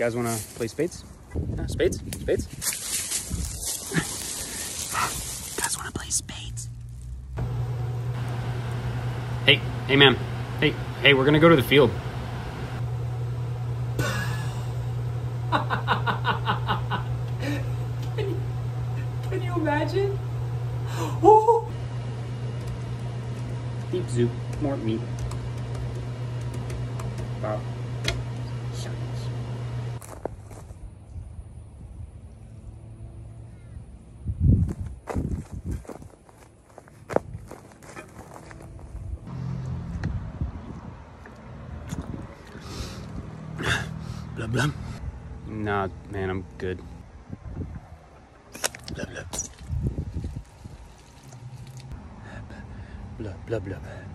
guys want to play spades? Spades? Spades? Guys want to play spades? Hey, man. Hey, we're gonna go to the field. Can you imagine? Oh. Deep soup, more meat. Wow. Blah blah. Nah, man, I'm good. Blah blah. Blah blah blah.